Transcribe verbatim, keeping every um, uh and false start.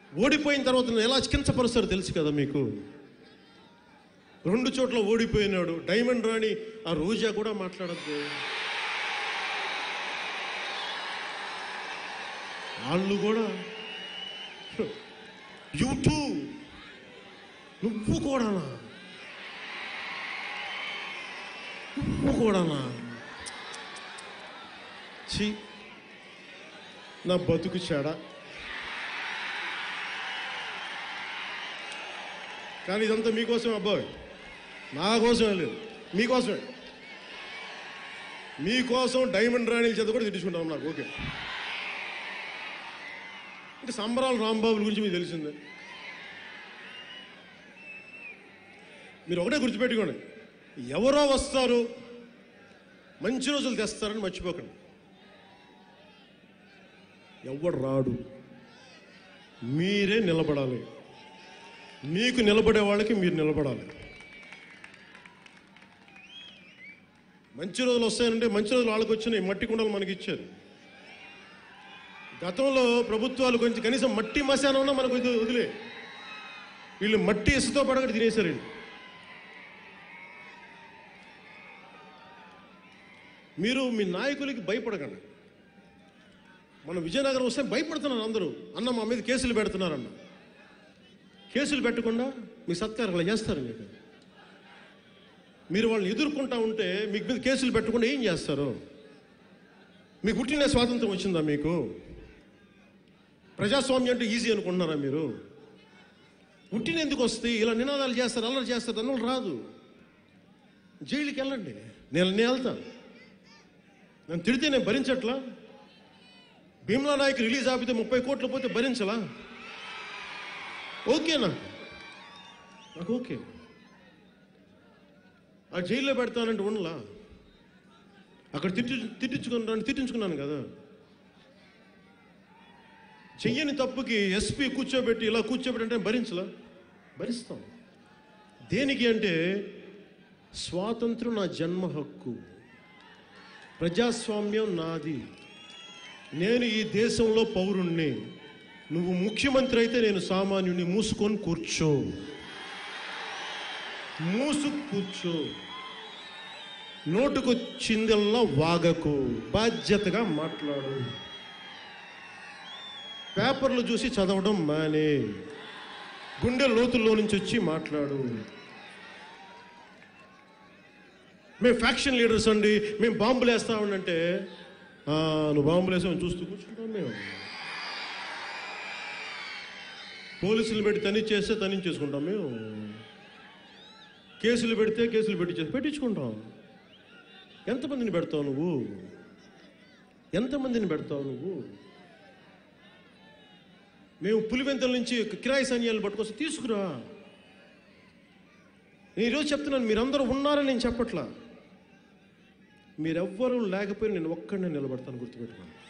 ఓడిపోయిన తర్వాత ఎలా కించపరుస్తారో తెలుసు కదా మీకు. రెండు చోట్ల ఓడిపోయినాడు. డైమండ్ రాణి ఆ రోజా కూడా మాట్లాడద్దు. వాళ్ళు కూడా యూట్యూబ్ నువ్వు కూడానా నువ్వు కూడానా ఛీ, నా బతుకు చెడ. కానీ ఇదంతా మీకోసం అబ్బాయి, నా కోసమే లేదు, మీకోసమే. మీకోసం డైమండ్ రాణిల చేత కూడా తిట్టించుకుంటాం. నాకు ఓకే. అంటే సంబరాలు రాంబాబుల గురించి మీకు తెలిసిందే. మీరు ఒకటే గుర్తుపెట్టుకోండి, ఎవరో వస్తారు మంచి రోజులు తెస్తారని మర్చిపోకండి. ఎవడు రాడు, మీరే నిలబడాలి. మీకు నిలబడే వాళ్ళకి మీరు నిలబడాలి. మంచి రోజులు వస్తాయంటే మంచి రోజులు వాళ్ళకి వచ్చినాయి. మట్టి కుండలు మనకి ఇచ్చారు. గతంలో ప్రభుత్వాలు కొంచెం కనీసం మట్టి మశానం ఉన్నా మనకు వదిలే, వీళ్ళు మట్టి ఇసుతో పడగట్టి తినేశారు. మీరు మీ నాయకులకి భయపడకండి. మన విజయనగరం వస్తే భయపడుతున్నారు అందరూ. అన్న మా మీద కేసులు పెడుతున్నారన్న. కేసులు పెట్టకుండా మీ సత్కారాలు చేస్తారు. మీకు మీరు వాళ్ళని ఎదుర్కొంటా ఉంటే మీకు మీద కేసులు పెట్టకుండా ఏం చేస్తారు? మీకు పుట్టిన స్వాతంత్రం వచ్చిందా? మీకు ప్రజాస్వామ్యం అంటే ఈజీ అనుకుంటున్నారా? మీరు పుట్టిన ఎందుకు వస్తే ఇలా నినాదాలు చేస్తారు, అల్లరి చేస్తారు, అన్నలు రాదు. జైలుకి వెళ్ళండి, నేను నేను వెళ్తాను. నన్ను తిడితే నేను భరించట్లా? భీమ్లా నాయక్ రిలీజ్ ఆపితే ముప్పై కోట్లు పోతే భరించలా? ఓకేనా? నాకు ఓకే. ఆ జైల్లో పెడతానంటే ఉండలా? అక్కడ తిట్టి తిట్టించుకున్నాను తిట్టించుకున్నాను కదా. చెయ్యని తప్పుకి ఎస్పీ కూర్చోబెట్టి ఇలా కూర్చోబెట్టి అంటే భరించలా? భరిస్తాం. దేనికి అంటే స్వాతంత్రం నా జన్మ హక్కు, ప్రజాస్వామ్యం నాది, నేను ఈ దేశంలో పౌరుణ్ణి. నువ్వు ముఖ్యమంత్రి అయితే నేను సామాన్యుని. మూసుకొని కూర్చో, మూసు కూర్చో, నోటుకొచ్చిందల్లా వాగకు, బాధ్యతగా మాట్లాడు. పేపర్లు చూసి చదవడం మానే, గుండె లోతుల్లో నుంచి వచ్చి మాట్లాడు. మేము ఫ్యాక్షన్ లీడర్స్ అండి, మేము బాంబులు వేస్తామంటే నువ్వు బాంబులు వేసామని చూస్తూ కూర్చుంటాం. మేము పోలీసులు పెట్టి తనిచ్చేస్తే తనించేసుకుంటాం. మేము కేసులు పెడితే కేసులు పెట్టి పెట్టించుకుంటాం. ఎంతమందిని పెడతావు నువ్వు? ఎంతమందిని పెడతావు నువ్వు? మేము పులివెంతల నుంచి కిరాయి సైన్యాలు పట్టుకొస్తే తీసుకురా. నేను ఈరోజు చెప్తున్నాను, మీరందరూ ఉన్నారని నేను చెప్పట్లా. మీరెవ్వరూ లేకపోయినా నేను ఒక్కడనే నిలబడతాను, గుర్తుపెట్టుకోండి.